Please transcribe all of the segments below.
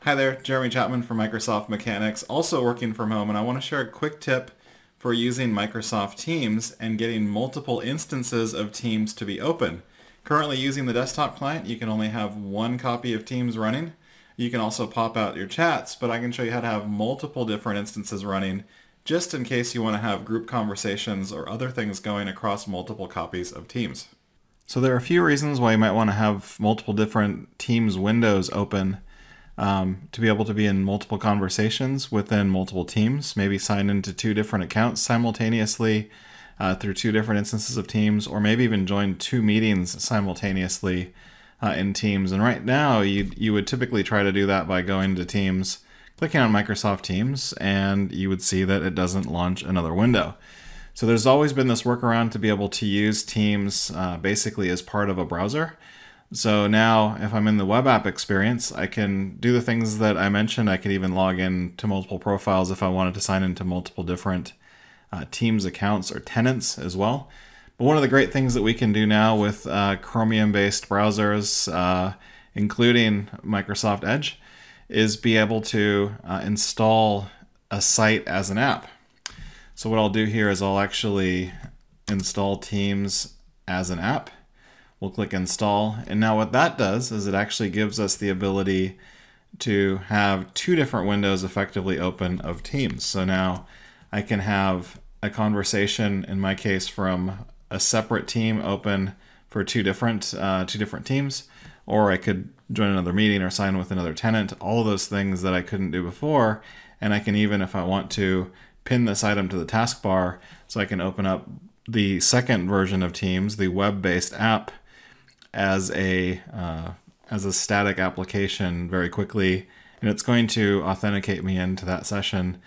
Hi there, Jeremy Chapman from Microsoft Mechanics, also working from home, and I want to share a quick tip for using Microsoft Teams and getting multiple instances of Teams to be open. Currently using the desktop client, you can only have one copy of Teams running. You can also pop out your chats, but I can show you how to have multiple different instances running just in case you want to have group conversations or other things going across multiple copies of Teams. So there are a few reasons why you might want to have multiple different Teams windows open. To be able to be in multiple conversations within multiple teams, maybe sign into two different accounts simultaneously through two different instances of Teams, or maybe even join two meetings simultaneously in Teams. And right now, you would typically try to do that by going to Teams, clicking on Microsoft Teams, and you would see that it doesn't launch another window. So there's always been this workaround to be able to use Teams basically as part of a browser. So now if I'm in the web app experience, I can do the things that I mentioned. I could even log in to multiple profiles if I wanted to sign into multiple different Teams accounts or tenants as well. But one of the great things that we can do now with Chromium-based browsers, including Microsoft Edge, is be able to install a site as an app. So what I'll do here is I'll actually install Teams as an app. We'll click install, and now what that does is it actually gives us the ability to have two different windows effectively open of Teams. So now I can have a conversation, in my case, from a separate team open for two different teams, or I could join another meeting or sign with another tenant, all of those things that I couldn't do before. And I can even, if I want to, pin this item to the taskbar, so I can open up the second version of Teams, the web-based app, as a static application very quickly, and it's going to authenticate me into that session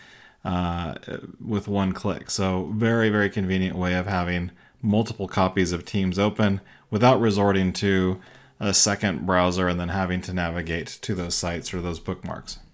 with one click. So very, very convenient way of having multiple copies of Teams open without resorting to a second browser and then having to navigate to those sites or those bookmarks.